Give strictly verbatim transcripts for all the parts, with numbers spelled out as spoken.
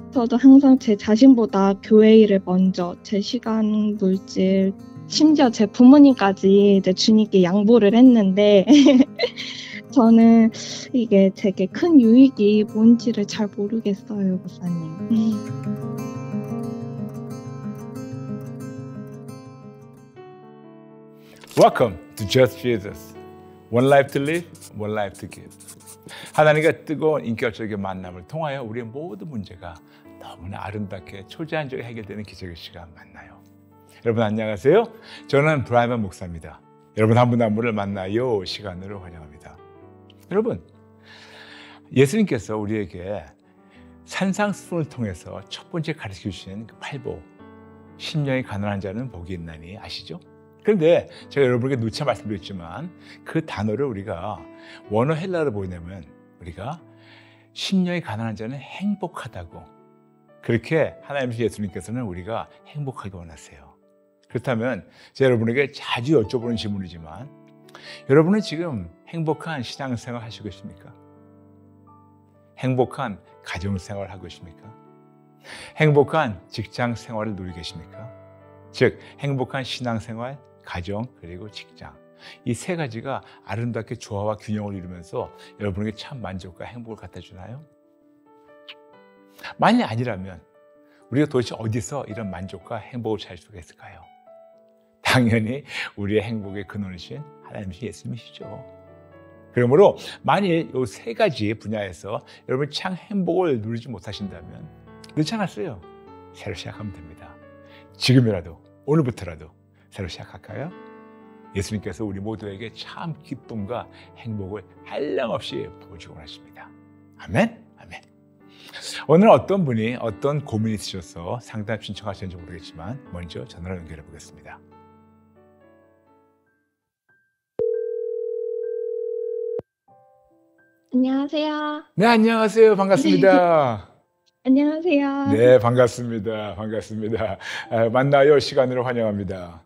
저도 항상 제 자신보다 교회 일을 먼저 제 시간, 물질, 심지어 제 부모님까지 이제 주님께 양보를 했는데 저는 이게 되게 큰 유익이 뭔지를 잘 모르겠어요, 목사님. Welcome to Just Jesus. One life to live, one life to give. 하나님과 뜨거운 인격적인 만남을 통하여 우리의 모든 문제가 너무나 아름답게 초자연적으로 해결되는 기적의 시간 만나요. 여러분 안녕하세요. 저는 브라이먼 목사입니다. 여러분 한 분 한 분을 만나요 시간으로 환영합니다. 여러분, 예수님께서 우리에게 산상수훈을 통해서 첫 번째 가르쳐 주신 그 팔복, 심령이 가난한 자는 복이 있나니 아시죠? 그런데 제가 여러분에게 누차 말씀드렸지만 그 단어를 우리가 원어 헬라어로 보냐면 우리가 심령이 가난한 자는 행복하다고, 그렇게 하나님 예수님께서는 우리가 행복하게 원하세요. 그렇다면 제가 여러분에게 자주 여쭤보는 질문이지만 여러분은 지금 행복한 신앙생활 하시고 계십니까? 행복한 가정생활 하고 계십니까? 행복한 직장생활을 누리고 계십니까? 즉 행복한 신앙생활, 가정, 그리고 직장, 이 세 가지가 아름답게 조화와 균형을 이루면서 여러분에게 참 만족과 행복을 갖다 주나요? 만약 아니라면 우리가 도대체 어디서 이런 만족과 행복을 찾을 수가 있을까요? 당연히 우리의 행복의 근원이신 하나님이신 예수님이시죠. 그러므로 만일 이 세 가지 분야에서 여러분 참 행복을 누리지 못하신다면 늦지 않았어요. 새로 시작하면 됩니다. 지금이라도, 오늘부터라도 새로 시작할까요? 예수님께서 우리 모두에게 참 기쁨과 행복을 한량없이 부어주고 하십니다. 아멘? 아멘. 오늘 어떤 분이 어떤 고민이 있으셔서 상담 신청하셨는지 모르겠지만 먼저 전화로 연결해 보겠습니다. 안녕하세요. 네, 안녕하세요. 반갑습니다. 안녕하세요. 네, 반갑습니다. 반갑습니다. 아, 만나요 시간으로 환영합니다.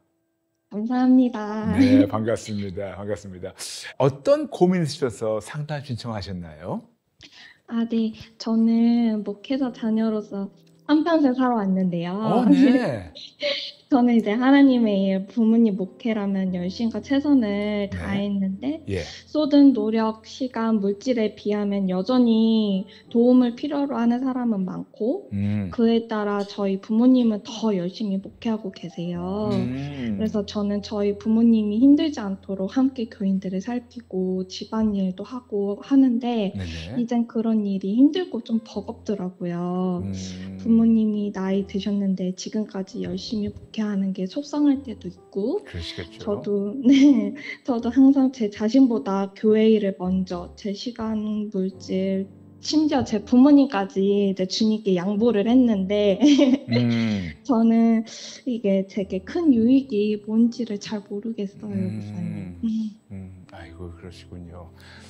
감사합니다. 네, 반갑습니다. 반갑습니다. 어떤 고민 있으셔서 상담 신청하셨나요? 아, 네. 저는 목회자 자녀로서 한평생 살아왔는데요. 어, 네. 저는 이제 하나님의 일, 부모님 목회라면 열심과 최선을 네. 다했는데 예. 쏟은 노력, 시간, 물질에 비하면 여전히 도움을 필요로 하는 사람은 많고 음. 그에 따라 저희 부모님은 더 열심히 목회하고 계세요. 음. 그래서 저는 저희 부모님이 힘들지 않도록 함께 교인들을 살피고 집안일도 하고 하는데 네네. 이젠 그런 일이 힘들고 좀 버겁더라고요. 음. 부모님이 나이 드셨는데 지금까지 열심히 목회하는 게 속상할 때도 있고 그러시겠죠. 저도 네 저도 항상 제 자신보다 교회 일을 먼저 제 시간, 물질, 심지어 제 부모님까지 이제 주님께 양보를 했는데 음. 저는 이게 되게 큰 유익이 뭔지를 잘 모르겠어요, 음. 목사님. 음. 아이고, 그러시군요.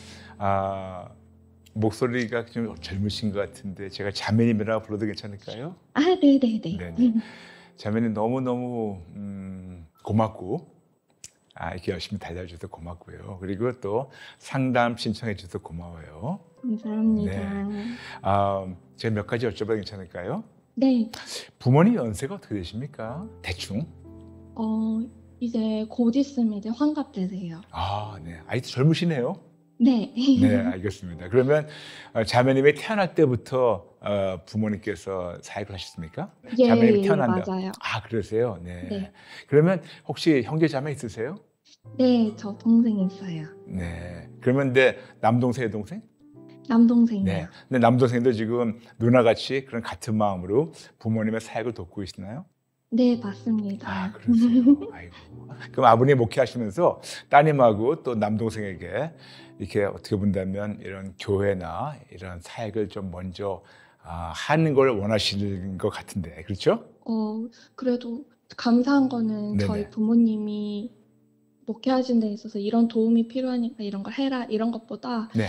아, 목소리가 좀 젊으신 것 같은데 제가 자매님이라고 불러도 괜찮을까요? 아, 네네네. 네네. 자매님 너무너무 음, 고맙고, 아, 이렇게 열심히 달려줘서 고맙고요. 그리고 또 상담 신청해 주셔서 고마워요. 감사합니다. 아, 제가 몇 가지 여쭤봐도 괜찮을까요? 네. 부모님 연세가 어떻게 되십니까? 대충? 어, 이제 곧 있으면 이제 환갑 되세요. 아, 네. 아이도 젊으시네요. 네. 네, 알겠습니다. 그러면 어, 자매님이 태어날 때부터 어, 부모님께서 사역을 하셨습니까? 예, 자매님이 예, 태어난다. 맞아요. 아, 그러세요? 네. 네. 그러면 혹시 형제 자매 있으세요? 네, 저 동생 있어요. 네. 그러면 내 남동생, 여동생? 남동생이요. 네. 근데 남동생도 지금 누나같이 그런 같은 마음으로 부모님의 사역을 돕고 계시나요? 네, 맞습니다. 아, 그러세요. 아이고. 그럼 아버님 목회하시면서 따님하고 또 남동생에게 이렇게 어떻게 본다면 이런 교회나 이런 사역을 좀 먼저 아, 하는 걸 원하시는 것 같은데, 그렇죠? 어, 그래도 감사한 거는 네네. 저희 부모님이 목회하신 데 있어서 이런 도움이 필요하니까 이런 걸 해라 이런 것보다 네.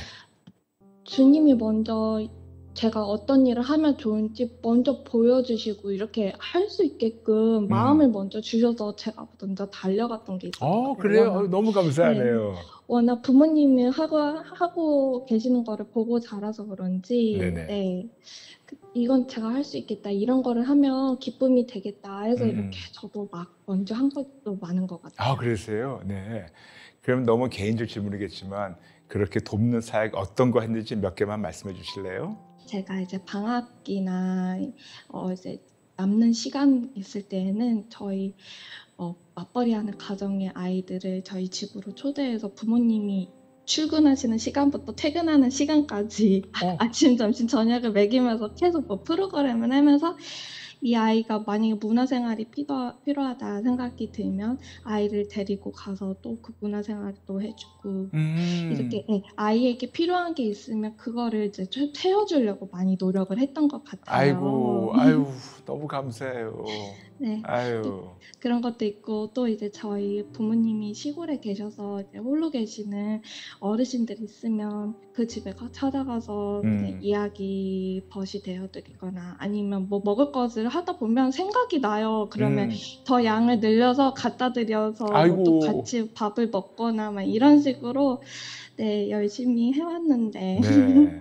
주님이 먼저 제가 어떤 일을 하면 좋은지 먼저 보여주시고 이렇게 할 수 있게끔 마음을 먼저 주셔서 제가 먼저 달려갔던 게 있었던 것 어, 같아요. 그래요? 워낙, 어, 너무 감사하네요. 워낙 부모님이 하고, 하고 계시는 거를 보고 자라서 그런지 네네. 네. 그, 이건 제가 할 수 있겠다. 이런 거를 하면 기쁨이 되겠다 해서 음. 이렇게 저도 막 먼저 한 것도 많은 것 같아요. 아, 그러세요? 네. 그럼 너무 개인적 질문이겠지만 그렇게 돕는 사역 어떤 거 했는지 몇 개만 말씀해 주실래요? 제가 이제 방학이나 어 이제 남는 시간 있을 때에는 저희 어 맞벌이하는 가정의 아이들을 저희 집으로 초대해서 부모님이 출근하시는 시간부터 퇴근하는 시간까지 어. 아침, 점심, 저녁을 먹이면서 계속 뭐 프로그램을 하면서 이 아이가 만약에 문화생활이 필요, 필요하다 생각이 들면 아이를 데리고 가서 또 그 문화생활을 또 해주고 음. 이렇게 예, 아이에게 필요한 게 있으면 그거를 이제 채- 채워주려고 많이 노력을 했던 것 아이고, 같아요. 아유, 너무 감사해요. 네. 아유. 그런 것도 있고 또 이제 저희 부모님이 시골에 계셔서 이제 홀로 계시는 어르신들 있으면 그 집에 가- 찾아가서 이제 음. 이야기 벗이 되어드리거나 아니면 뭐 먹을 것을 하다 보면 생각이 나요. 그러면 음. 더 양을 늘려서 갖다 드려서 뭐 아이고. 또 같이 밥을 먹거나 막 이런 식으로 네 열심히 해왔는데 네.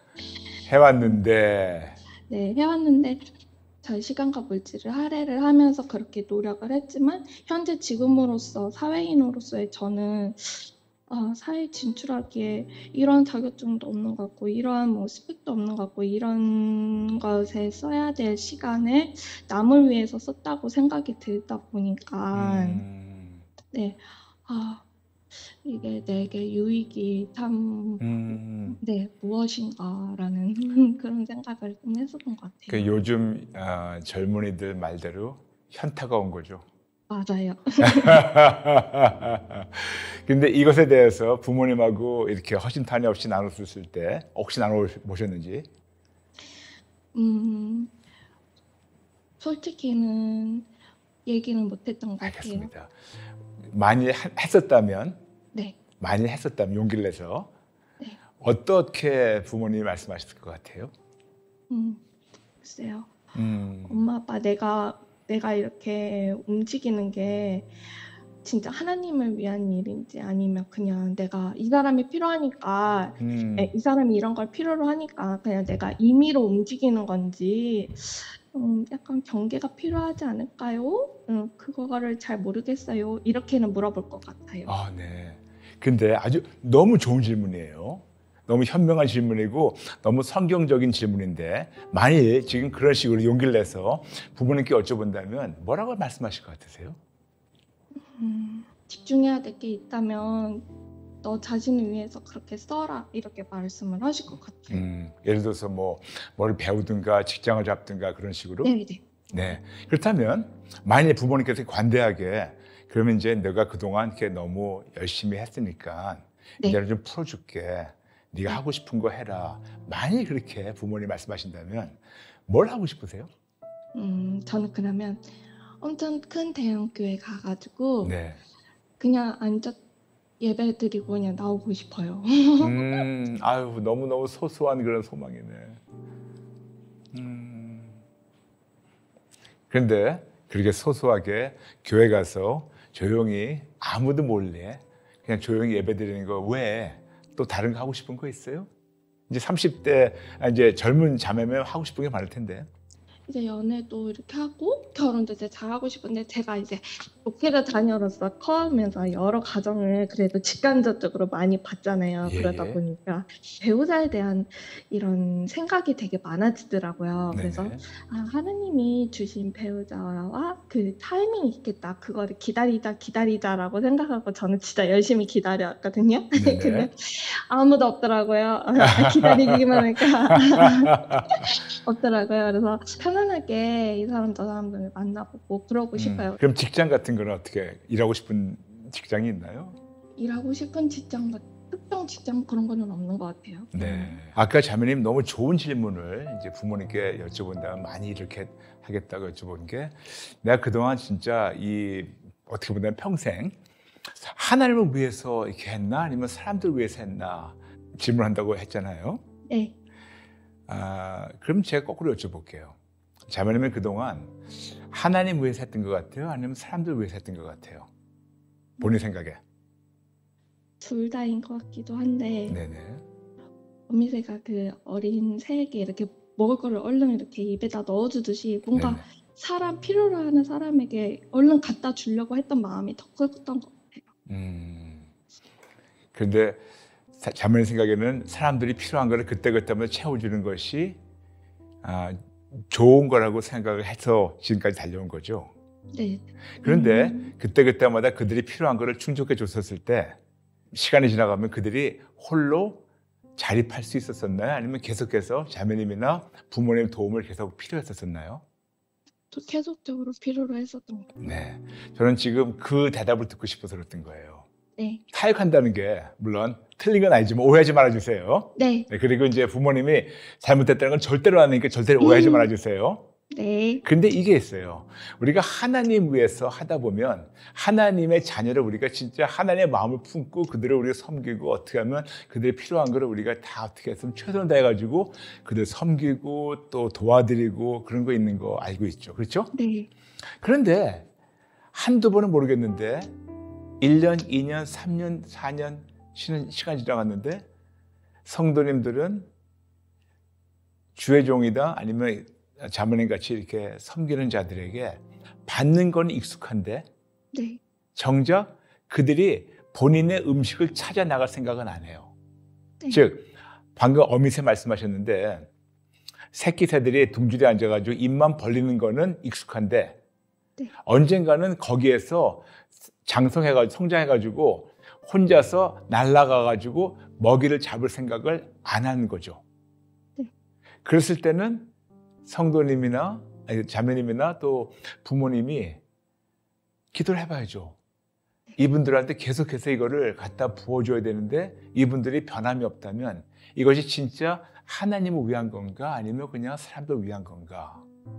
해왔는데. 네 해왔는데 저희 시간과 물질을 할애를 하면서 그렇게 노력을 했지만 현재 지금으로서 사회인으로서의 저는 아, 사회에 진출하기에 이런 자격증도 없는 것 같고 이러한 뭐 스펙도 없는 것 같고 이런 것에 써야 될 시간을 남을 위해서 썼다고 생각이 들다 보니까 음. 네, 아, 이게 내게 유익이 참 음. 네, 무엇인가라는 그런 생각을 좀 했었던 것 그 같아요. 요즘 어, 젊은이들 말대로 현타가 온 거죠. 맞아요. 근데 이것에 대해서 부모님하고 이렇게 허심탄회 없이 나눴을 때 혹시 나눠보셨는지? 음, 솔직히는 얘기는 못했던 것 같아요. 알겠습니다. 만일 하- 했었다면, 네, 만일 했었다면 용기를 내서 네. 어떻게 부모님이 말씀하셨을 것 같아요? 음, 글쎄요. 음. 엄마, 아빠, 내가, 내가 이렇게 움직이는 게 진짜 하나님을 위한 일인지 아니면 그냥 내가 이 사람이 필요하니까, 음. 에, 이 사람이 이런 걸 필요로 하니까 그냥 내가 임의로 움직이는 건지, 음, 약간 경계가 필요하지 않을까요? 음, 그거를 잘 모르겠어요. 이렇게는 물어볼 것 같아요. 아, 네. 근데 아주 너무 좋은 질문이에요. 너무 현명한 질문이고 너무 성경적인 질문인데 만일 지금 그런 식으로 용기를 내서 부모님께 여쭤본다면 뭐라고 말씀하실 것 같으세요? 음, 집중해야 될 게 있다면 너 자신을 위해서 그렇게 써라 이렇게 말씀을 하실 것 같아요. 음, 예를 들어서 뭐 뭐를 배우든가 직장을 잡든가 그런 식으로. 네, 네. 네. 그렇다면 만일 부모님께서 관대하게 그러면 이제 내가 그동안 이렇게 너무 열심히 했으니까 네. 이제는 좀 풀어줄게. 네가 네. 하고 싶은 거 해라. 만일 그렇게 부모님 말씀하신다면 뭘 하고 싶으세요? 음, 저는 그러면 엄청 큰 대형 교회 가가지고 네. 그냥 앉아 예배 드리고 그냥 나오고 싶어요. 음, 아유, 너무너무 소소한 그런 소망이네. 음. 그런데 그렇게 소소하게 교회 가서 조용히 아무도 몰래 그냥 조용히 예배 드리는 거 외에 또 다른 거 하고 싶은 거 있어요? 이제 삼십 대, 아, 이제 젊은 자매면 하고 싶은 게 많을 텐데. 이제 연애도 이렇게 하고 결혼도 이제 잘하고 싶은데 제가 이제 목회자 자녀로서 커가면서 여러 가정을 그래도 직간접적으로 많이 봤잖아요. 예, 그러다 예. 보니까 배우자에 대한 이런 생각이 되게 많아지더라고요. 그래서 네네. 아, 하나님이 주신 배우자와 그 타이밍이 있겠다. 그거를 기다리자 기다리자라고 생각하고 저는 진짜 열심히 기다렸거든요. 네네. 근데 아무도 없더라고요. 아, 기다리기만 하니까 없더라고요. 그래서 편안하게 이 사람 저 사람들 만나보고 그러고 음, 싶어요. 그럼 직장 같은 거는 어떻게 일하고 싶은 직장이 있나요? 일하고 싶은 직장, 특정 직장 그런 거는 없는 것 같아요. 네. 아까 자매님 너무 좋은 질문을 이제 부모님께 여쭤본다면 많이 이렇게 하겠다고 여쭤본 게 내가 그동안 진짜 이 어떻게 보면 평생 하나님을 위해서 이렇게 했나 아니면 사람들 위해서 했나 질문한다고 했잖아요. 네. 아, 그럼 제가 거꾸로 여쭤볼게요. 자매님은 그동안 하나님 위해서 했던 것 같아요? 아니면 사람들 위해서 했던 것 같아요? 본인 생각에. 둘 다인 것 같기도 한데 네네. 어미새가 그 어린 새에게 이렇게 먹을 거를 얼른 이렇게 입에다 넣어주듯이 뭔가 네네. 사람 필요로 하는 사람에게 얼른 갖다 주려고 했던 마음이 더 컸던 것 같아요. 음. 그런데 자매님 생각에는 사람들이 필요한 거를 그때그때마다 채워주는 것이 아, 좋은 거라고 생각을 해서 지금까지 달려온 거죠. 네. 그런데 음. 그때그때마다 그들이 필요한 거를 충족해 줬었을 때 시간이 지나가면 그들이 홀로 자립할 수 있었었나요? 아니면 계속해서 자매님이나 부모님 도움을 계속 필요했었었나요? 또 계속적으로 필요로 했었던 것 같아요. 네, 저는 지금 그 대답을 듣고 싶어서 그랬던 거예요. 네. 타협한다는 게 물론 틀린 건 아니지만 오해하지 말아주세요. 네. 네, 그리고 이제 부모님이 잘못됐다는 건 절대로 아니니까 절대로 오해하지 음. 말아주세요. 네. 근데 이게 있어요. 우리가 하나님 위해서 하다 보면 하나님의 자녀를 우리가 진짜 하나님의 마음을 품고 그들을 우리가 섬기고 어떻게 하면 그들이 필요한 거를 우리가 다 어떻게 했으면 최선을 다해가지고 그들 섬기고 또 도와드리고 그런 거 있는 거 알고 있죠. 그렇죠? 네. 그런데 한두 번은 모르겠는데 일 년, 이 년, 삼 년, 사 년 쉬는 시간이 지나갔는데 성도님들은 주의 종이다 아니면 자매님 같이 이렇게 섬기는 자들에게 받는 건 익숙한데 네. 정작 그들이 본인의 음식을 찾아 나갈 생각은 안 해요. 네. 즉 방금 어미새 말씀하셨는데 새끼 새들이 둥줄에 앉아가지고 입만 벌리는 거는 익숙한데 네. 언젠가는 거기에서 장성해가지고 성장해가지고 혼자서 날아가가지고 먹이를 잡을 생각을 안 하는 거죠. 네. 그랬을 때는 성도님이나 아니, 자매님이나 또 부모님이 기도를 해봐야죠. 이분들한테 계속해서 이거를 갖다 부어줘야 되는데 이분들이 변함이 없다면 이것이 진짜 하나님을 위한 건가 아니면 그냥 사람들 위한 건가?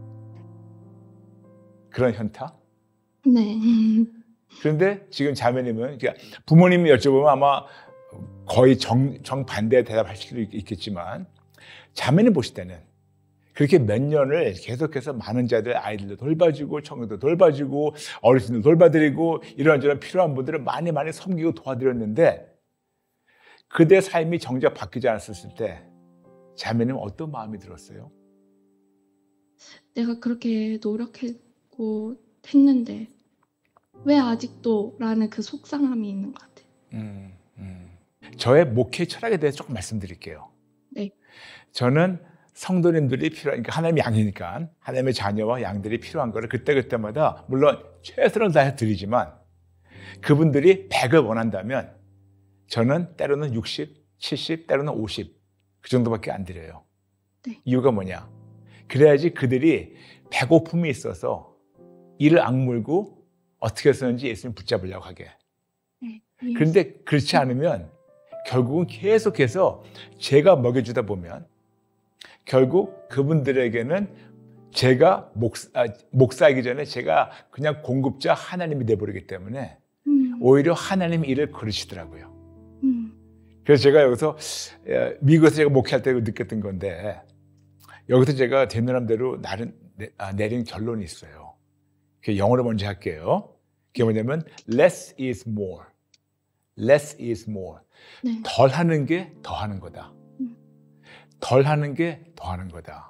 그런 현타? 네. 그런데 지금 자매님은 부모님이 여쭤보면 아마 거의 정, 정반대 대답하실 수도 있겠지만 자매님 보실 때는 그렇게 몇 년을 계속해서 많은 자들 아이들도 돌봐주고 청년도 돌봐주고 어르신들 돌봐드리고 이런저런 필요한 분들을 많이 많이 섬기고 도와드렸는데 그대 삶이 정작 바뀌지 않았을 때 자매님 어떤 마음이 들었어요? 내가 그렇게 노력했고 했는데 왜 아직도? 라는 그 속상함이 있는 것 같아요. 음, 음. 저의 목회 철학에 대해서 조금 말씀드릴게요. 네. 저는 성도님들이 필요한, 그러니까 하나님의 양이니까 하나님의 자녀와 양들이 필요한 거를 그때그때마다 물론 최선을 다해 드리지만 그분들이 백을 원한다면 저는 때로는 육십, 칠십, 때로는 오십 그 정도밖에 안 드려요. 네. 이유가 뭐냐? 그래야지 그들이 배고픔이 있어서 이를 악물고 어떻게 해서든지 예수님 붙잡으려고 하게. 네. 그런데 그렇지 않으면 결국은 계속해서 제가 먹여주다 보면 결국 그분들에게는 제가 목사, 아, 목사이기 전에 제가 그냥 공급자 하나님이 돼버리기 때문에 음. 오히려 하나님이 일을 그러시더라고요. 음. 그래서 제가 여기서 미국에서 제가 목회할 때 느꼈던 건데 여기서 제가 제 나름대로 나름 내린 결론이 있어요. 영어로 먼저 할게요. 그게 뭐냐면 less is more. less is more. 네. 덜 하는 게 더 하는 거다. 음. 덜 하는 게 더 하는 거다.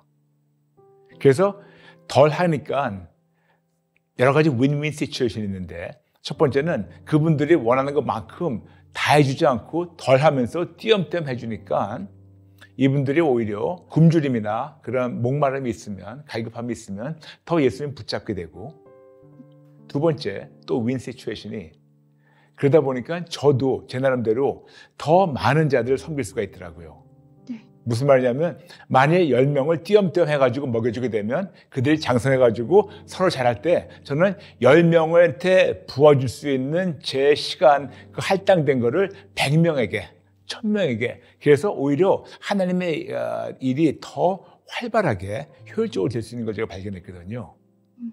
그래서 덜 하니까 여러 가지 윈윈 시츄에이션이 있는데 첫 번째는 그분들이 원하는 것만큼 다 해주지 않고 덜 하면서 띄엄띄엄 해주니까 이분들이 오히려 굶주림이나 그런 목마름이 있으면 갈급함이 있으면 더 예수님 붙잡게 되고 두 번째 또 윈 시츄에이션이 그러다 보니까 저도 제 나름대로 더 많은 자들을 섬길 수가 있더라고요. 네. 무슨 말이냐면 만약에 열 명을 띄엄띄엄 해가지고 먹여주게 되면 그들이 장성해가지고 서로 잘할 때 저는 열 명한테 부어줄 수 있는 제 시간 그 할당된 거를 백 명에게 천 명에게 그래서 오히려 하나님의 일이 더 활발하게 효율적으로 될 수 있는 걸 제가 발견했거든요. 음.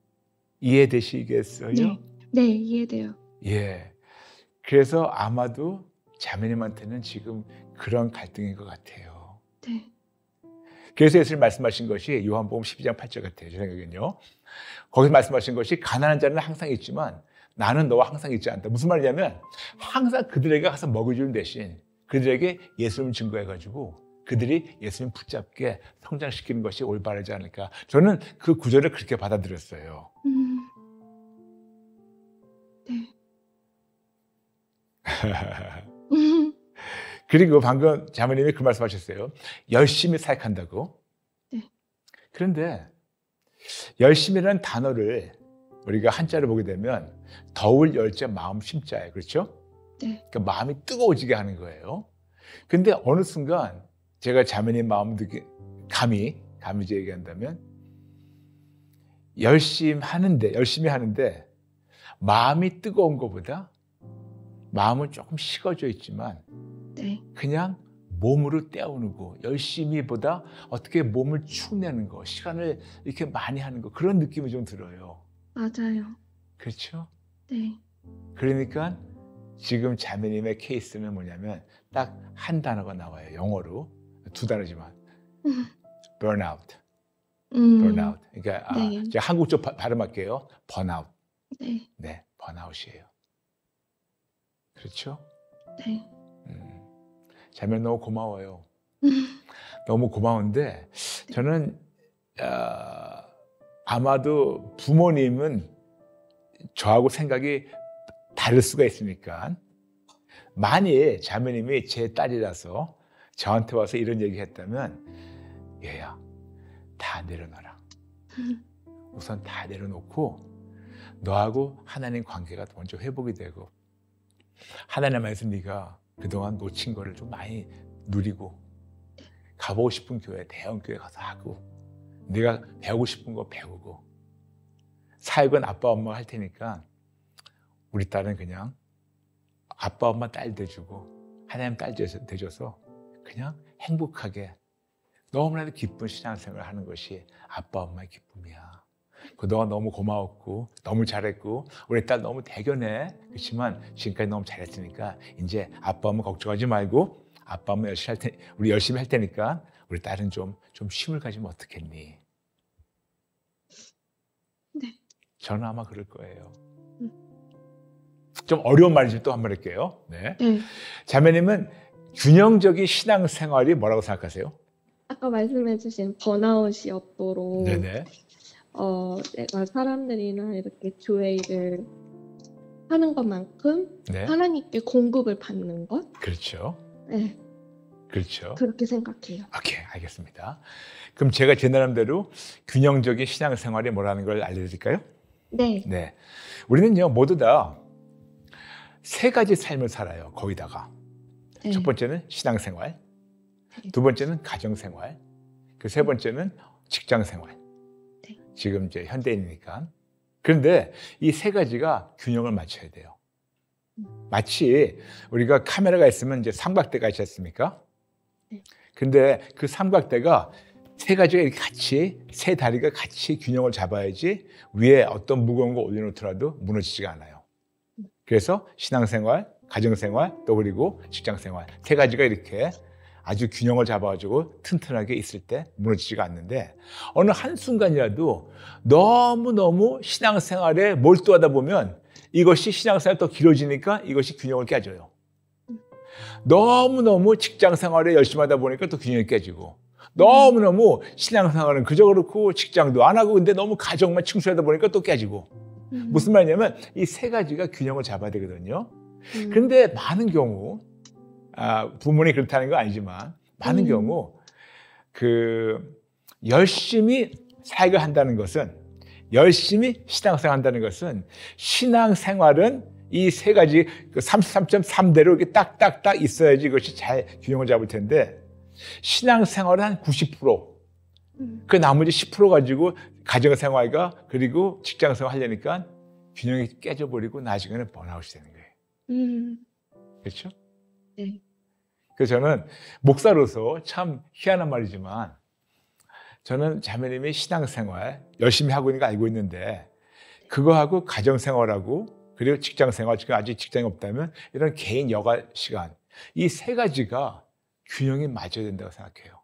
이해되시겠어요? 네. 네, 이해돼요. 예. 그래서 아마도 자매님한테는 지금 그런 갈등인 것 같아요. 네. 그래서 예수님 말씀하신 것이 요한복음 십이 장 팔 절 같아요. 제 생각엔요. 거기서 말씀하신 것이 가난한 자는 항상 있지만 나는 너와 항상 있지 않다. 무슨 말이냐면 항상 그들에게 가서 먹여주는 대신 그들에게 예수님을 증거해가지고 그들이 예수님 붙잡게 성장시키는 것이 올바르지 않을까. 저는 그 구절을 그렇게 받아들였어요. 음. 네. 그리고 방금 자매님이 그 말씀하셨어요. 열심히 사역한다고. 네. 그런데 열심이라는 단어를 우리가 한자를 보게 되면 더울 열자 마음 심자예요. 그렇죠? 네. 그러니까 마음이 뜨거워지게 하는 거예요. 근데 어느 순간 제가 자매님 마음 듣기 감히 감히 이제 얘기한다면 열심히 하는데 열심히 하는데 마음이 뜨거운 것보다 마음은 조금 식어져 있지만 네. 그냥 몸으로 때우고 열심히보다 어떻게 몸을 축내는 거, 시간을 이렇게 많이 하는 거, 그런 느낌이 좀 들어요. 맞아요. 그렇죠? 네. 그러니까 지금 자매님의 케이스는 뭐냐면 딱 한 단어가 나와요. 영어로. 두 단어지만. burnout. 음. burnout. 그러니까 네. 아, 제가 한국적 바, 발음할게요. burnout. 네. 네, burnout이에요. 그렇죠? 네. 음, 자매 너무 고마워요. 너무 고마운데 저는 어, 아마도 부모님은 저하고 생각이 다를 수가 있으니까 만일 자매님이 제 딸이라서 저한테 와서 이런 얘기 했다면 얘야 다 내려놔라. 우선 다 내려놓고 너하고 하나님 관계가 먼저 회복이 되고 하나님 안에서 네가 그동안 놓친 거를 좀 많이 누리고 가보고 싶은 교회, 대형 교회 가서 하고 네가 배우고 싶은 거 배우고 사역은 아빠 엄마가 할 테니까 우리 딸은 그냥 아빠 엄마 딸 돼주고 하나님 딸 돼줘서 그냥 행복하게 너무나도 기쁜 신앙생활을 하는 것이 아빠 엄마의 기쁨이야. 그동안 너무 고마웠고 너무 잘했고 우리 딸 너무 대견해. 그렇지만 지금까지 너무 잘했으니까 이제 아빠 엄마 걱정하지 말고 아빠 엄마 열심히 할 테, 우리 열심히 할 테니까 우리 딸은 좀, 좀 쉼을 가지면 어떻겠니? 네. 저는 아마 그럴 거예요. 좀 어려운 말이지만 또 한 번 할게요. 네. 네. 자매님은 균형적인 신앙생활이 뭐라고 생각하세요? 아까 말씀해주신 번아웃이 없도록 네네. 어, 내가 사람들이나 이렇게 교회 일을 하는 것만큼 네. 하나님께 공급을 받는 것? 그렇죠. 네. 그렇죠. 그렇게 생각해요. 오케이, 알겠습니다. 그럼 제가 제 나름대로 균형적인 신앙생활이 뭐라는 걸 알려드릴까요? 네. 네. 우리는요, 모두 다 세 가지 삶을 살아요, 거기다가. 네. 첫 번째는 신앙생활, 두 번째는 가정생활, 그 세 번째는 직장생활. 네. 지금 이제 현대인이니까. 그런데 이 세 가지가 균형을 맞춰야 돼요. 마치 우리가 카메라가 있으면 이제 삼각대가 있지 않습니까? 네. 근데 그 삼각대가 세 가지가 이렇게 같이, 세 다리가 같이 균형을 잡아야지 위에 어떤 무거운 거 올려놓더라도 무너지지가 않아요. 그래서 신앙생활, 가정생활, 또 그리고 직장생활 세 가지가 이렇게 아주 균형을 잡아가지고 튼튼하게 있을 때 무너지지가 않는데 어느 한순간이라도 너무너무 신앙생활에 몰두하다 보면 이것이 신앙생활이 더 길어지니까 이것이 균형을 깨져요. 너무너무 직장생활에 열심히 하다 보니까 또 균형이 깨지고 너무너무 신앙생활은 그저 그렇고 직장도 안 하고 근데 너무 가정만 충실하다 보니까 또 깨지고 음. 무슨 말이냐면 이 세 가지가 균형을 잡아야 되거든요. 음. 그런데 많은 경우 아, 부모님이 그렇다는 건 아니지만 많은 음. 경우 그 열심히 사역을 한다는 것은 열심히 신앙생활 한다는 것은 신앙생활은 이 세 가지 그 삼십삼 점 삼대로 이렇게 딱딱딱 있어야지 이것이 잘 균형을 잡을 텐데 신앙생활은 한 구십 퍼센트 음. 그 나머지 십 퍼센트 가지고 가정생활과 그리고 직장생활 하려니까 균형이 깨져버리고 나중에는 번아웃이 되는 거예요. 음. 그렇죠? 네. 그래서 저는 목사로서 참 희한한 말이지만 저는 자매님이 신앙생활 열심히 하고 있는 거 알고 있는데 그거하고 가정생활하고 그리고 직장생활, 지금 아직 직장이 없다면 이런 개인 여가 시간 이 세 가지가 균형이 맞아야 된다고 생각해요.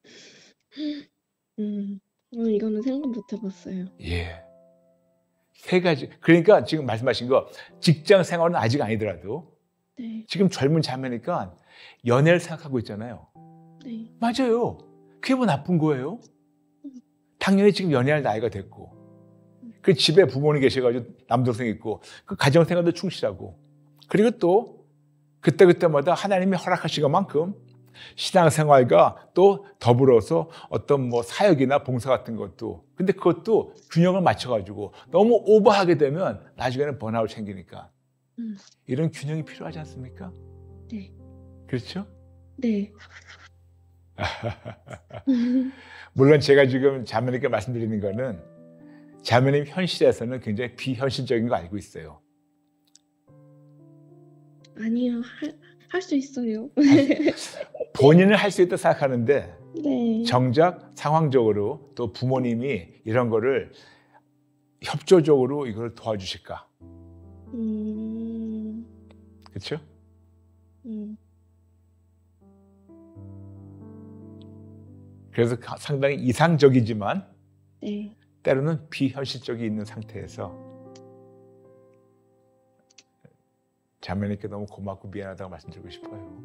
음. 어, 이거는 생각 못 해봤어요. 예. 세 가지. 그러니까 지금 말씀하신 거 직장생활은 아직 아니더라도 네. 지금 젊은 자매니까 연애를 생각하고 있잖아요. 네. 맞아요. 그게 뭐 나쁜 거예요? 당연히 지금 연애할 나이가 됐고, 그 집에 부모님 계셔가지고 남동생 있고, 그 가정생활도 충실하고, 그리고 또 그때그때마다 하나님이 허락하신 것만큼 신앙생활과 또 더불어서 어떤 뭐 사역이나 봉사 같은 것도, 근데 그것도 균형을 맞춰가지고 너무 오버하게 되면 나중에는 번아웃 생기니까 음. 이런 균형이 필요하지 않습니까? 네. 그렇죠? 네. 물론 제가 지금 자매님께 말씀드리는 거는 자매님 현실에서는 굉장히 비현실적인 거 알고 있어요. 아니요. 할 수 있어요. 본인은 할 수 있다고 생각하는데 네. 정작 상황적으로 또 부모님이 이런 거를 협조적으로 이걸 도와주실까? 음. 그렇죠? 음. 그래서 상당히 이상적이지만 네. 때로는 비현실적이 있는 상태에서 자매님께 너무 고맙고 미안하다고 말씀드리고 싶어요.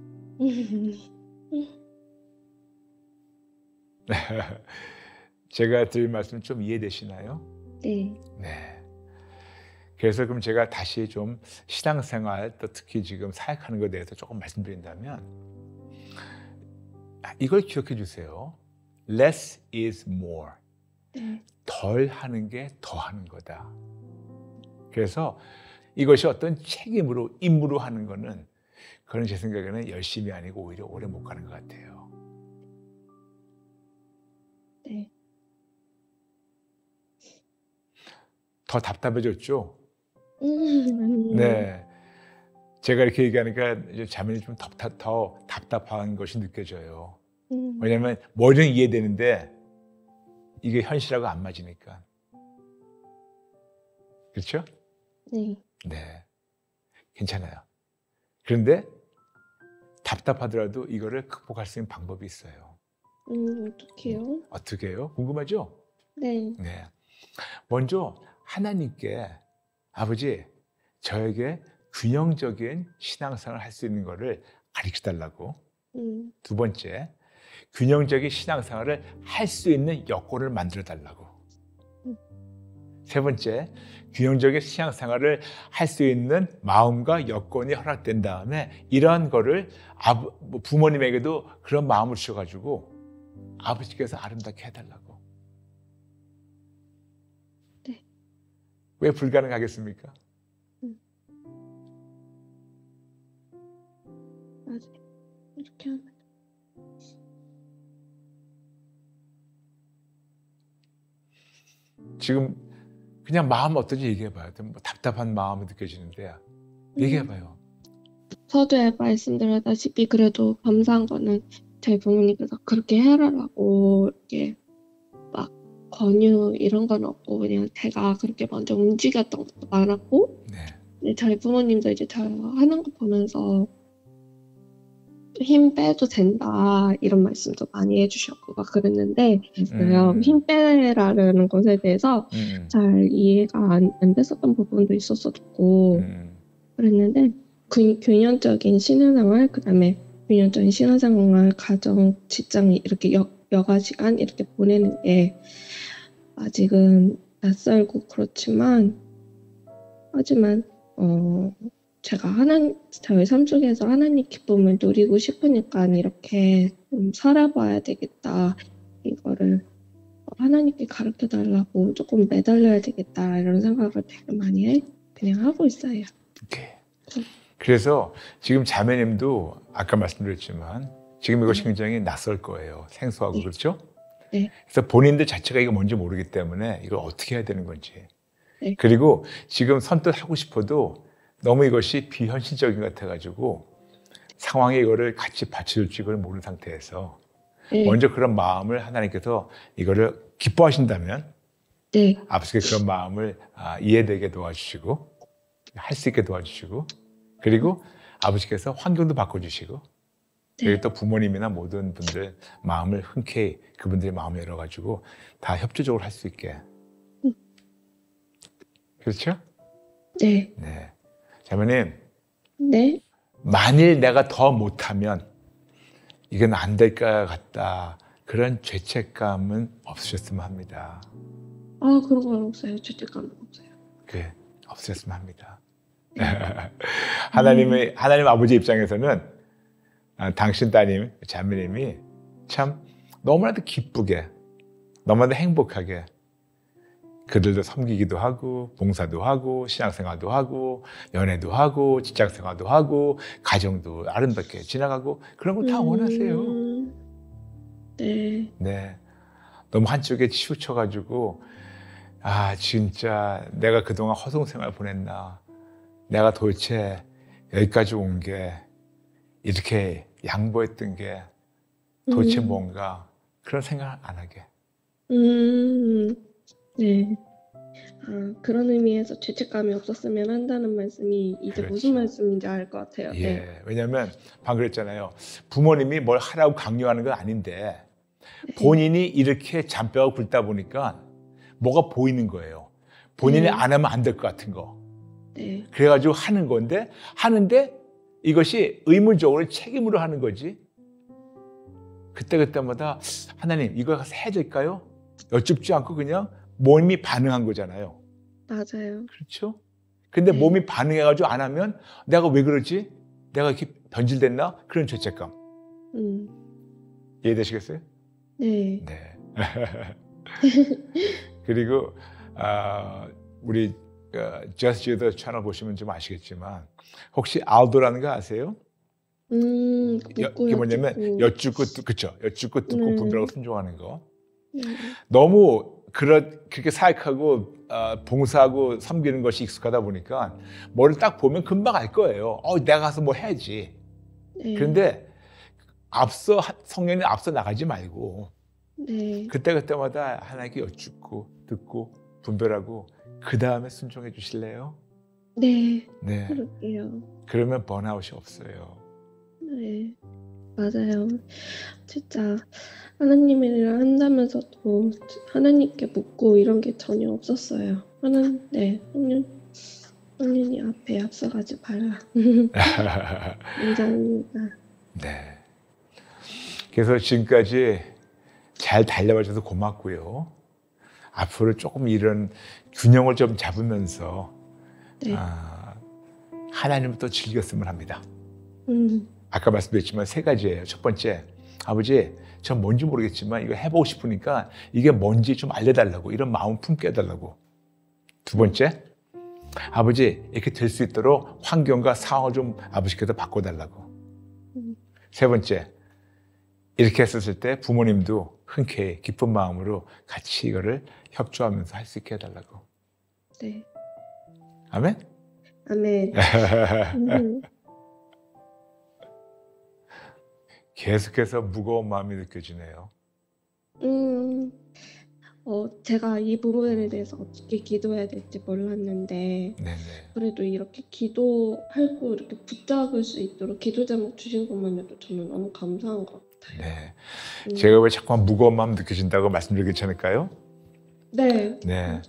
제가 드릴 말씀 좀 이해되시나요? 네. 네. 그래서 그럼 제가 다시 좀 신앙생활, 또 특히 지금 사역하는 것에 대해서 조금 말씀드린다면 이걸 기억해 주세요. Less is more. 네. 덜 하는 게 더 하는 거다. 그래서 이것이 어떤 책임으로, 임무로 하는 거는 그건 제 생각에는 열심히 아니고 오히려 오래 못 가는 것 같아요. 네. 더 답답해졌죠? 음. 네. 제가 이렇게 얘기하니까 이제 자매님 좀 더, 더 답답한 것이 느껴져요. 음. 왜냐하면 뭐든 이해되는데 이게 현실하고 안 맞으니까. 그렇죠? 네. 네. 괜찮아요. 그런데 답답하더라도 이거를 극복할 수 있는 방법이 있어요. 음, 어떡해요? 어떻게 해요? 궁금하죠? 네. 네. 먼저 하나님께 아버지 저에게 균형적인 신앙생활을 할 수 있는 것을 가르쳐 달라고. 음. 두 번째, 균형적인 신앙생활을 할 수 있는 여건을 만들어 달라고. 음. 세 번째, 균형적인 신앙생활을 할 수 있는 마음과 여건이 허락된 다음에 이러한 거를 아부, 부모님에게도 그런 마음을 주셔가지고 아버지께서 아름답게 해달라고. 네. 왜 불가능하겠습니까? 음. 맞아. 이렇게 하면. 지금 그냥 마음 어떤지 얘기해봐요. 뭐 답답한 마음이 느껴지는데 얘기해봐요. 서두에 말씀드렸다시피 그래도 감사한 거는 저희 부모님께서 그렇게 해라라고 이렇게 막 권유 이런 건 없고 그냥 제가 그렇게 먼저 움직였던 것도 많았고 네. 근데 저희 부모님도 이제 저 하는 거 보면서 힘 빼도 된다 이런 말씀도 많이 해주셨고 막 그랬는데 음. 힘 빼라는 것에 대해서 음. 잘 이해가 안, 안 됐었던 부분도 있었었고 음. 그랬는데 균, 균형적인 신혼생활 그다음에 균형적인 신혼생활 가정 직장 이렇게 여, 여가 시간 이렇게 보내는 게 아직은 낯설고 그렇지만 하지만 어 제가 하나님 저희 삶 속에서 하나님 기쁨을 누리고 싶으니까 이렇게 좀 살아봐야 되겠다 이거를 하나님께 가르쳐 달라고 조금 매달려야 되겠다 이런 생각을 되게 많이 해, 그냥 하고 있어요. 오케이. 그래서 지금 자매님도 아까 말씀드렸지만 지금 이것이 굉장히 낯설 거예요. 생소하고. 네. 그렇죠? 네. 그래서 본인들 자체가 이거 뭔지 모르기 때문에 이걸 어떻게 해야 되는 건지. 네. 그리고 지금 선뜻 하고 싶어도 너무 이것이 비현실적인 것 같아가지고 상황에 이거를 같이 받쳐줄지 그걸 모르는 상태에서 네. 먼저 그런 마음을 하나님께서 이거를 기뻐하신다면 네. 아버지께 그런 마음을 이해되게 도와주시고 할 수 있게 도와주시고 그리고 아버지께서 환경도 바꿔주시고 그리고 또 부모님이나 모든 분들 마음을 흔쾌히 그분들의 마음을 열어가지고 다 협조적으로 할 수 있게. 음. 그렇죠? 네. 네. 자매님, 네. 만일 내가 더 못하면 이건 안 될 것 같다. 그런 죄책감은 없으셨으면 합니다. 아, 그런 건 없어요. 죄책감은 없어요. 그 없으셨으면 합니다. 네. 하나님의 하나님 아버지 입장에서는 아, 당신 따님, 자매님이 참 너무나도 기쁘게, 너무나도 행복하게 그들도 섬기기도 하고 봉사도 하고 신앙생활도 하고 연애도 하고 직장생활도 하고 가정도 아름답게 지나가고 그런 걸 다 음, 원하세요. 네. 네, 너무 한쪽에 치우쳐가지고 아 진짜 내가 그동안 허송생활 보냈나, 내가 도대체 여기까지 온 게 이렇게 양보했던 게 도대체 음, 뭔가 그런 생각 안 하게. 음, 네. 아, 그런 의미에서 죄책감이 없었으면 한다는 말씀이 이제 무슨 그렇죠. 말씀인지 알 것 같아요. 예, 네. 왜냐하면 방금 그랬잖아요. 부모님이 뭘 하라고 강요하는 건 아닌데 네. 본인이 이렇게 잔뼈가 굵다 보니까 뭐가 보이는 거예요. 본인이 네. 안 하면 안 될 것 같은 거. 네. 그래가지고 하는 건데 하는데 이것이 의무적으로 책임으로 하는 거지. 그때그때마다 하나님 이거 해야 될까요? 여쭙지 않고 그냥 몸이 반응한 거잖아요. 맞아요. 그렇죠? 근데 네. 몸이 반응해가지고 안 하면 내가 왜 그러지? 내가 이렇게 변질됐나? 그런 죄책감. 음, 이해되시겠어요? 네. 네. 그리고 아, 우리 Just Jesus 채널 보시면 좀 아시겠지만 혹시 알도라는 거 아세요? 음, 여, 묻고 이게 뭐냐면 여쭙고. 여쭙고 듣, 그쵸? 여쭙고 듣고 네. 분별하고 순종하는 거. 네. 너무 그렇, 그렇게 사역하고 어, 봉사하고 섬기는 것이 익숙하다 보니까 뭐를 딱 보면 금방 알 거예요. 어, 내가 가서 뭐 해야지. 네. 그런데 앞서 성령이 앞서 나가지 말고 네. 그때 그때마다 하나님께 여쭙고 듣고 분별하고 그 다음에 순종해 주실래요? 네. 네. 그럴게요. 그러면 번아웃이 없어요. 네. 맞아요. 진짜 하나님의 일을 한다면서도 하나님께 묻고 이런 게 전혀 없었어요. 하나님, 네. 성령, 성령이 앞에 앞서가지 말라. 감사합니다. 네. 그래서 지금까지 잘 달려와줘서 고맙고요. 앞으로 조금 이런 균형을 좀 잡으면서 네. 아, 하나님을 또 즐겼으면 합니다. 음, 아까 말씀드렸지만 세 가지예요. 첫 번째, 아버지, 전 뭔지 모르겠지만 이거 해보고 싶으니까 이게 뭔지 좀 알려달라고, 이런 마음 품게 해달라고. 두 번째, 아버지, 이렇게 될 수 있도록 환경과 상황을 좀 아버지께서 바꿔달라고. 음, 세 번째, 이렇게 했었을 때 부모님도 흔쾌히 기쁜 마음으로 같이 이거를 협조하면서 할 수 있게 해달라고. 네. 아멘? 아멘. 음, 계속해서 무거운 마음이 느껴지네요. 음, 어, 제가 이 부분에 대해서 어떻게 기도해야 될지 몰랐는데, 네네. 그래도 이렇게 기도하고 이렇게 붙잡을 수 있도록 기도 제목 주신 것만으로도 저는 너무 감사한 것 같아요. 네. 음, 제가 왜 자꾸만 무거운 마음 느껴진다고 말씀드리기 괜찮을까요? 네. 네.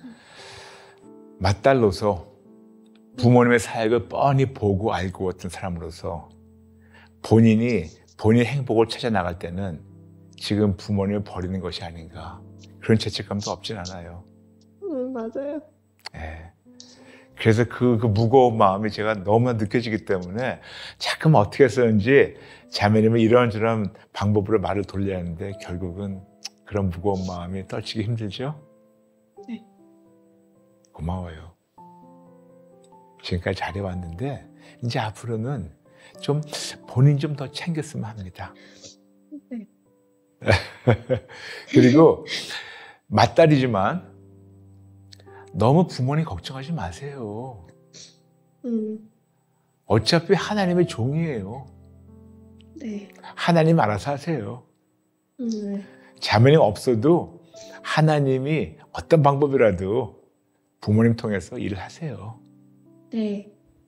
맏딸로서 부모님의 사역을 뻔히 보고 알고 어떤 사람으로서 본인이 본인의 행복을 찾아 나갈 때는 지금 부모님을 버리는 것이 아닌가, 그런 죄책감도 없진 않아요. 음, 맞아요. 네. 그래서 그, 그 무거운 마음이 제가 너무나 느껴지기 때문에 자꾸만 어떻게 해서든지 자매님은 이런저런 방법으로 말을 돌려야 하는데 결국은 그런 무거운 마음이 떨치기 힘들죠? 네. 고마워요. 지금까지 잘해왔는데 이제 앞으로는 좀 본인 좀 더 챙겼으면 합니다. 네. 그리고 맏딸이지만 너무 부모님 걱정하지 마세요. 음, 어차피 하나님의 종이에요. 네. 하나님 알아서 하세요. 음, 네. 자매님 없어도 하나님이 어떤 방법이라도 부모님 통해서 일을 하세요. 네.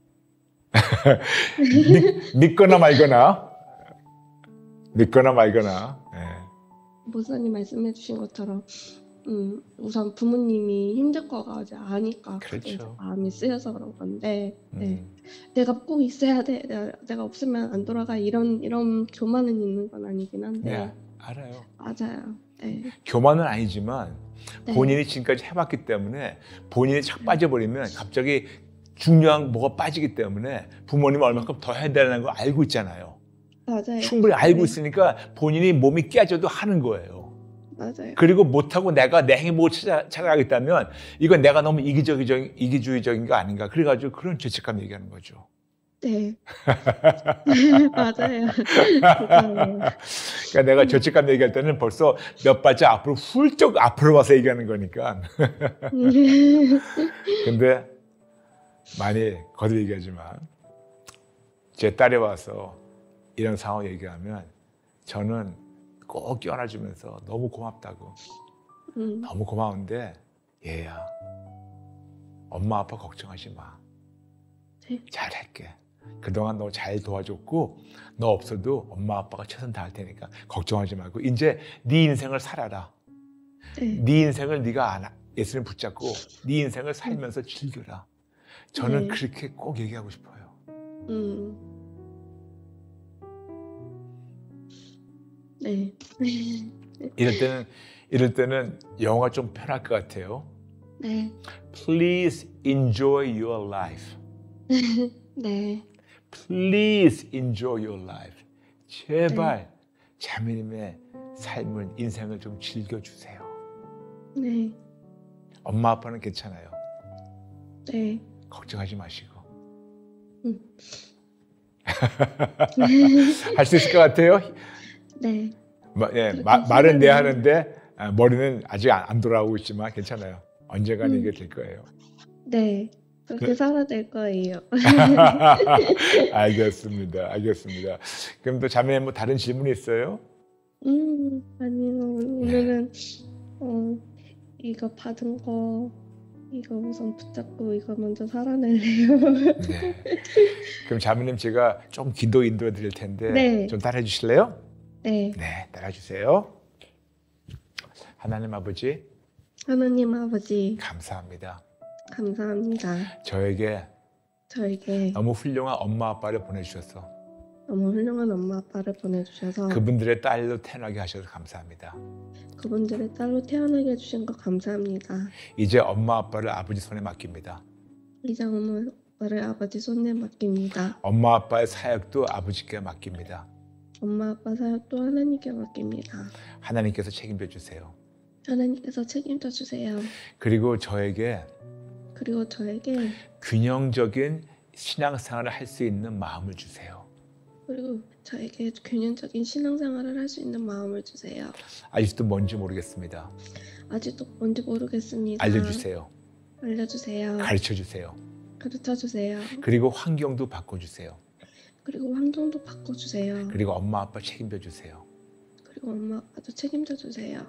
믿, 믿거나 말거나 믿거나 말거나. 네. 목사님 말씀해 주신 것처럼 음, 우선 부모님이 힘들 거가 이제 아니까 그게 이제 그렇죠. 마음이 쓰여서 그런 건데, 네. 음, 내가 꼭 있어야 돼. 내가, 내가 없으면 안 돌아가. 이런 이런 교만은 있는 건 아니긴 네, 한데, 알아요. 맞아요. 네, 교만은 아니지만 네, 본인이 지금까지 해봤기 때문에 본인이 착 네, 빠져버리면 갑자기 중요한 뭐가 빠지기 때문에 부모님 얼마큼 더 해야 되는 걸 알고 있잖아요. 맞아요. 충분히 알고 네, 있으니까 본인이 몸이 깨져도 하는 거예요. 맞아요. 그리고 못하고 내가 내 행복을 찾아, 찾아가겠다면 이건 내가 너무 이기적이적, 이기주의적인 거 아닌가. 그래가지고 그런 죄책감 얘기하는 거죠. 네, 맞아요. 그거예요. 그러니까 내가 죄책감 얘기할 때는 벌써 몇 발짝 앞으로 훌쩍 앞으로 와서 얘기하는 거니까. 근데 많이 거듭 얘기하지만 제 딸이 와서 이런 상황 얘기하면 저는 꼭 껴안아주면서 너무 고맙다고. 음, 너무 고마운데 얘야 엄마 아빠 걱정하지 마. 네, 잘할게. 그동안 너 잘 도와줬고 너 없어도 엄마 아빠가 최선 다할 테니까 걱정하지 말고 이제 네 인생을 살아라. 네, 네 인생을 네가 안, 예수님 붙잡고 네 인생을 살면서 즐겨라. 저는 네, 그렇게 꼭 얘기하고 싶어요. 음, 네, 이럴 때는 이럴 때는 영어가 좀 편할 것 같아요. 네, Please enjoy your life. 네, Please enjoy your life. 네, 제발 자매님의 삶을 인생을 좀 즐겨주세요. 네, 엄마 아빠는 괜찮아요. 네, 걱정하지 마시고. 음, 할 수 있을 것 같아요? 네. 마, 예, 그렇게 마, 말은 내 생각을- 하는데 아, 머리는 아직 안, 안 돌아오고 있지만 괜찮아요. 언젠간 음. 이게 될 거예요. 네, 그렇게 그- 살아야 될 거예요. 알겠습니다. 알겠습니다. 그럼 또 자매 뭐 다른 질문 있어요? 음, 아니요. 오늘은 어, 이거 받은 거 이거 우선 붙잡고 이거 먼저 살아낼래요. 네. 그럼 자매님 제가 좀 기도 인도해 드릴 텐데 네. 좀 따라해 주실래요? 네, 네, 따라 주세요. 하나님 아버지 하나님 아버지 감사합니다. 감사합니다. 저에게 저에게 너무 훌륭한 엄마 아빠를 보내주셔서 너무 훌륭한 엄마 아빠를 보내주셔서 그분들의 딸로 태어나게 하셔서 감사합니다. 그분들의 딸로 태어나게 해주신 거 감사합니다. 이제 엄마 아빠를 아버지 손에 맡깁니다. 이제 엄마 아빠를 아버지 손에 맡깁니다. 엄마 아빠의 사역도 아버지께 맡깁니다. 엄마 아빠 사역도 하나님께 맡깁니다. 하나님께서 책임져 주세요. 하나님께서 책임져 주세요. 그리고 저에게 그리고 저에게 균형적인 신앙생활을 할 수 있는 마음을 주세요. 그리고 저에게 균형적인 신앙생활을 할 수 있는 마음을 주세요. 아직도 뭔지 모르겠습니다. 아직도 뭔지 모르겠습니다. 알려주세요. 알려주세요. 가르쳐주세요. 가르쳐주세요. 그리고 환경도 바꿔주세요. 그리고 환경도 바꿔주세요. 그리고 엄마 아빠 책임져 주세요. 그리고 엄마 아빠도 책임져 주세요.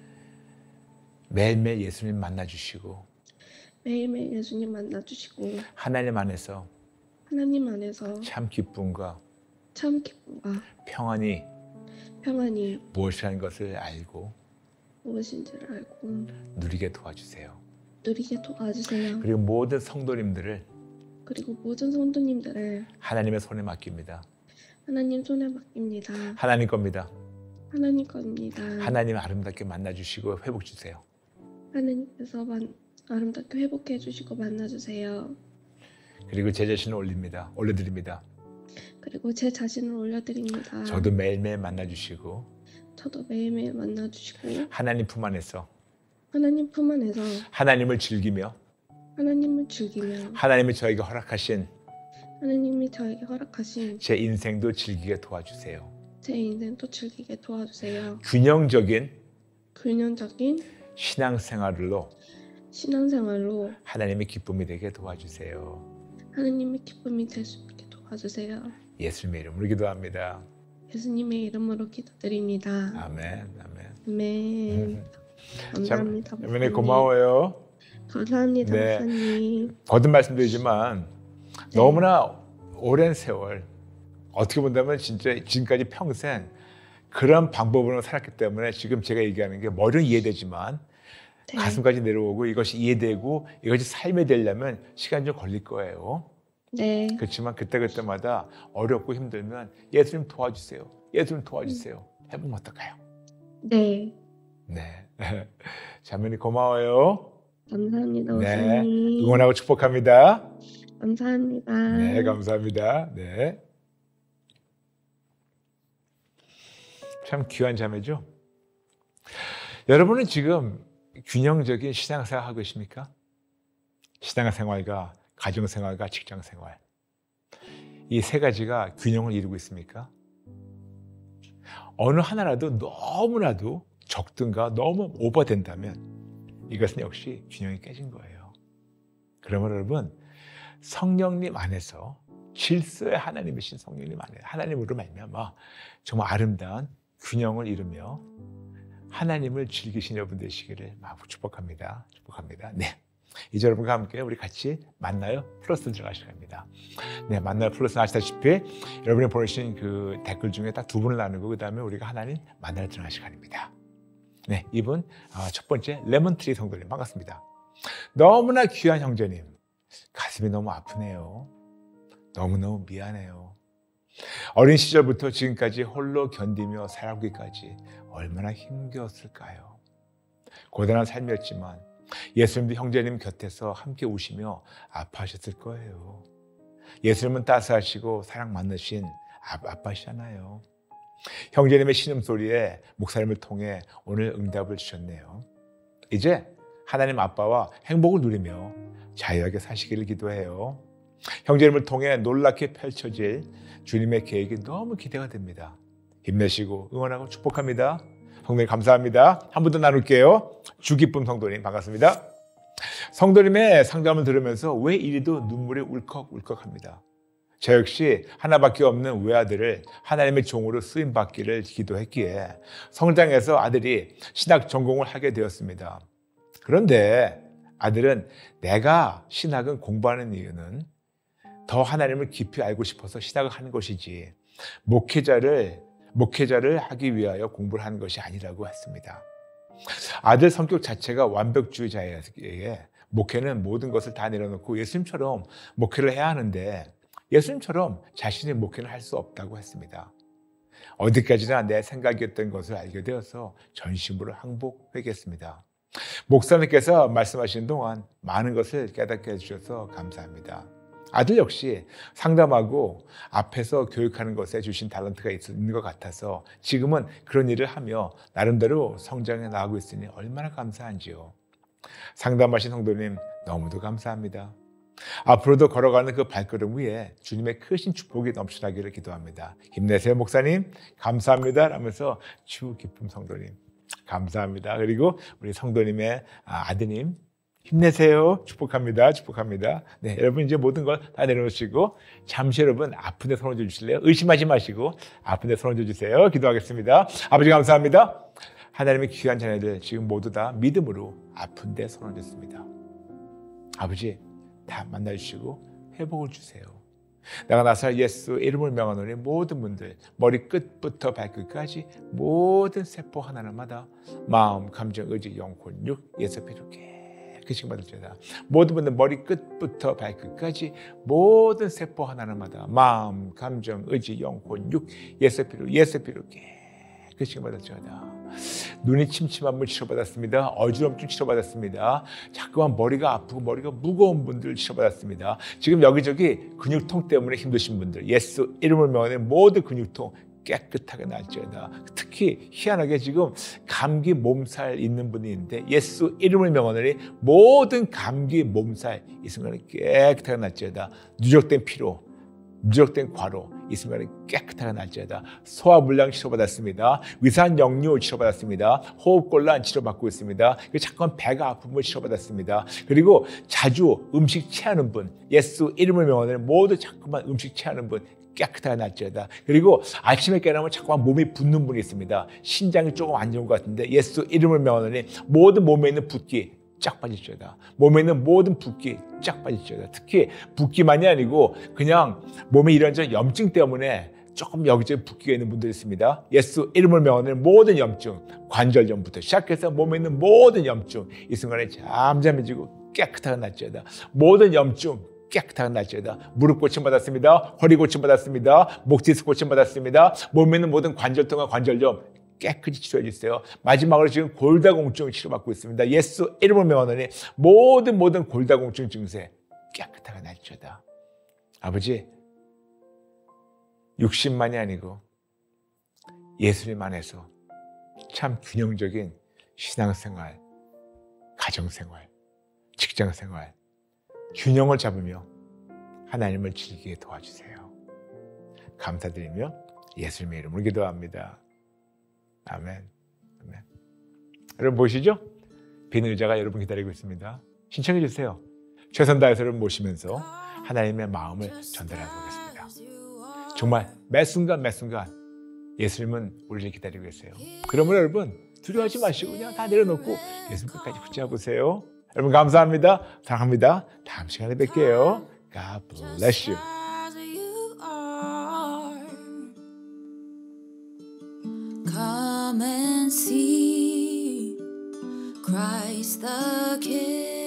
매일매일 예수님 만나주시고 매일매일 예수님 만나주시고 하나님 안에서 하나님 안에서 참 기쁨과 참 기쁨과 평안이 평안이 무엇이라는 것을 알고 무엇인지를 알고 누리게 도와주세요. 누리게 도와주세요. 그리고 모든 성도님들을 그리고 모든 성도님들을 하나님의 손에 맡깁니다. 하나님 손에 맡깁니다. 하나님 겁니다. 하나님 겁니다. 하나님 아름답게 만나주시고 회복 주세요. 하나님께서 만, 아름답게 회복해 주시고 만나주세요. 그리고 제 자신을 올립니다. 올려드립니다. 그리고 제 자신을 올려드립니다. 저도 매일매일 만나주시고 저도 매일매일 만나주시고 하나님 품 안에서 하나님 품 안에서 하나님을 즐기며 하나님을 즐기며 하나님이 저에게 허락하신 하나님이 저에게 허락하신 제 인생도 즐기게 도와주세요. 제 인생도 즐기게 도와주세요. 균형적인 균형적인 신앙생활로 신앙생활로 하나님의 기쁨이 되게 도와주세요. 하나님의 기쁨이 될 수 있게 도와주세요. 예수님의 이름으로 기도합니다. 예수님의 이름으로 기도드립니다. 아멘, 아멘. 아멘. 감사합니다. 어머니 목사님. 고마워요. 감사합니다, 네. 목사님. 거듭 말씀드리지만 네. 너무나 오랜 세월 어떻게 본다면 진짜 지금까지 평생 그런 방법으로 살았기 때문에 지금 제가 얘기하는 게 머리는 이해되지만 네. 가슴까지 내려오고 이것이 이해되고 이것이 삶이 되려면 시간이 좀 걸릴 거예요. 네. 그렇지만 그때그때마다 어렵고 힘들면 예수님 도와주세요. 예수님 도와주세요. 해보면 어떨까요? 네. 네. 자매님 고마워요. 감사합니다, 네. 목사님. 응원하고 축복합니다. 감사합니다. 네, 감사합니다. 네. 참 귀한 자매죠. 여러분은 지금 균형적인 신앙생활 하고 계십니까? 신앙생활과 가정생활과 직장생활. 이 세 가지가 균형을 이루고 있습니까? 어느 하나라도 너무나도 적든가 너무 오버된다면 이것은 역시 균형이 깨진 거예요. 그러면 여러분, 성령님 안에서 질서의 하나님이신 성령님 안에 하나님으로 말미암아 정말 아름다운 균형을 이루며 하나님을 즐기신 여러분 되시기를 마음으로 축복합니다. 축복합니다. 네. 이제 여러분과 함께 우리 같이 만나요 플러스 들어갈 시간입니다. 네, 만나요 플러스 아시다시피 여러분이 보내신 그 댓글 중에 딱 두 분을 나누고 그 다음에 우리가 하나님 만나러 들어갈 시간입니다. 네, 이분 첫 번째 레몬트리 성도님 반갑습니다. 너무나 귀한 형제님, 가슴이 너무 아프네요. 너무너무 미안해요. 어린 시절부터 지금까지 홀로 견디며 살아오기까지 얼마나 힘겨웠을까요? 고단한 삶이었지만 예수님도 형제님 곁에서 함께 우시며 아파하셨을 거예요. 예수님은 따스하시고 사랑 많으신 아빠시잖아요. 형제님의 신음소리에 목사님을 통해 오늘 응답을 주셨네요. 이제 하나님 아빠와 행복을 누리며 자유하게 사시기를 기도해요. 형제님을 통해 놀랍게 펼쳐질 주님의 계획이 너무 기대가 됩니다. 힘내시고 응원하고 축복합니다. 성도님 감사합니다. 한 분 더 나눌게요. 주기쁨 성도님 반갑습니다. 성도님의 상담을 들으면서 왜 이리도 눈물이 울컥울컥합니다. 저 역시 하나밖에 없는 외아들을 하나님의 종으로 쓰임받기를 기도했기에 성장해서 아들이 신학 전공을 하게 되었습니다. 그런데 아들은 내가 신학은 공부하는 이유는 더 하나님을 깊이 알고 싶어서 신학을 하는 것이지 목회자를 목회자를 하기 위하여 공부를 하는 것이 아니라고 했습니다. 아들 성격 자체가 완벽주의자에게 목회는 모든 것을 다 내려놓고 예수님처럼 목회를 해야 하는데 예수님처럼 자신의 목회는 할 수 없다고 했습니다. 어디까지나 내 생각이었던 것을 알게 되어서 전심으로 항복하겠습니다. 목사님께서 말씀하시는 동안 많은 것을 깨닫게 해주셔서 감사합니다. 아들 역시 상담하고 앞에서 교육하는 것에 주신 탤런트가 있는 것 같아서 지금은 그런 일을 하며 나름대로 성장해 나가고 있으니 얼마나 감사한지요. 상담하신 성도님 너무도 감사합니다. 앞으로도 걸어가는 그 발걸음 위에 주님의 크신 축복이 넘쳐나기를 기도합니다. 힘내세요 목사님 감사합니다 라면서 주 기쁨 성도님 감사합니다. 그리고 우리 성도님의 아드님 힘내세요. 축복합니다. 축복합니다. 네, 여러분 이제 모든 걸 다 내려놓으시고 잠시 여러분 아픈 데 손 얹어 주실래요? 의심하지 마시고 아픈 데 손 얹어 주세요. 기도하겠습니다. 아버지 감사합니다. 하나님의 귀한 자녀들 지금 모두 다 믿음으로 아픈 데 손 얹었습니다. 아버지 다 만나주시고 회복을 주세요. 내가 나사 예수 이름을 명하노니 모든 분들 머리끝부터 발끝까지 모든 세포 하나하나마다 마음, 감정, 의지, 영혼, 육, 예수 피롭게 깨끗이 받을지어다. 모든 분들 머리끝부터 발끝까지 모든 세포 하나하나마다 마음, 감정, 의지, 영혼, 육, 예수 피로 예수 피로 깨끗이 받을지어다. 눈이 침침함을 치료받았습니다. 어지럼증 치료받았습니다. 자꾸만 머리가 아프고 머리가 무거운 분들 치료받았습니다. 지금 여기저기 근육통 때문에 힘드신 분들 예수 이름을 명하는 모든 근육통 깨끗하게 날지어다. 특히 희한하게 지금 감기 몸살 있는 분이 있는데 예수 이름을 명하노니 모든 감기 몸살 이 순간에 깨끗하게 날지어다. 누적된 피로 누적된 과로 이 순간에 깨끗하게 날지어다. 소화불량 치료받았습니다. 위산역류 치료받았습니다. 호흡곤란 치료받고 있습니다. 자꾸만 배가 아픔을 치료받았습니다. 그리고 자주 음식 체하는 분 예수 이름을 명하노니 모두 자꾸만 음식 체하는 분 깨끗하게 날지어다. 그리고 아침에 깨어나면 자꾸만 몸이 붓는 분이 있습니다. 신장이 조금 안 좋은 것 같은데 예수 이름을 명하노니 모든 몸에 있는 붓기 쫙 빠질지어다. 몸에 있는 모든 붓기 쫙 빠질지어다. 특히 붓기만이 아니고 그냥 몸에 이런저런 염증 때문에 조금 여기저기 붓기가 있는 분들이 있습니다. 예수 이름을 명하는 모든 염증, 관절염부터 시작해서 몸에 있는 모든 염증 이 순간에 잠잠해지고 깨끗하게 낫지어다. 모든 염증 깨끗하게 낫지어다. 무릎 고침 받았습니다. 허리 고침 받았습니다. 목 디스크 고침 받았습니다. 몸에 있는 모든 관절통과 관절염 깨끗이 치료해 주세요. 마지막으로 지금 골다공증 치료받고 있습니다. 예수 이름을 명하노니 모든 모든 골다공증 증세 깨끗하게 낫지어다. 아버지, 육십만이 아니고 예수님 안에서 참 균형적인 신앙생활, 가정생활, 직장생활 균형을 잡으며 하나님을 즐기게 도와주세요. 감사드리며 예수님의 이름으로 기도합니다. 아멘. 아멘. 여러분 보시죠? 빈 의자가 여러분 기다리고 있습니다. 신청해 주세요. 최선 다해서 여러분 모시면서 하나님의 마음을 전달해 보겠습니다. 정말 매 순간 매 순간 예수님은 우리를 기다리고 계세요. 그러면 여러분 두려워하지 마시고 그냥 다 내려놓고 예수님 끝까지 붙잡으세요. 여러분 감사합니다. 사랑합니다. 다음 시간에 뵐게요. God bless you. Come and see Christ the King.